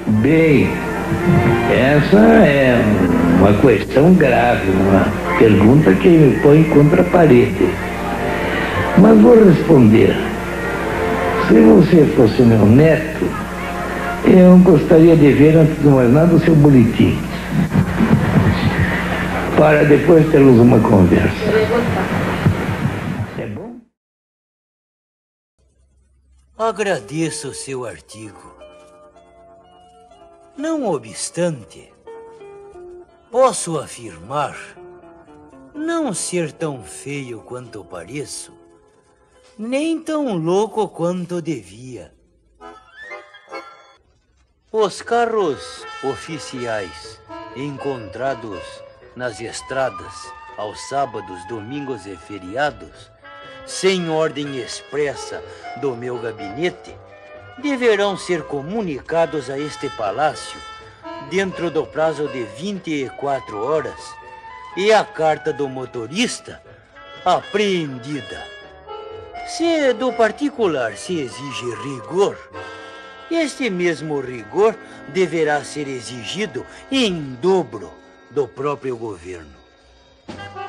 Bem, essa é uma questão grave, uma pergunta que me põe contra a parede. Mas vou responder. Se você fosse meu neto, eu gostaria de ver, antes de mais nada, o seu boletim, para depois termos uma conversa. É bom? Agradeço o seu artigo. Não obstante, posso afirmar não ser tão feio quanto pareço, nem tão louco quanto devia. Os carros oficiais encontrados nas estradas aos sábados, domingos e feriados, sem ordem expressa do meu gabinete, deverão ser comunicados a este palácio dentro do prazo de 24 horas e a carta do motorista apreendida. Se do particular se exige rigor, este mesmo rigor deverá ser exigido em dobro do próprio governo.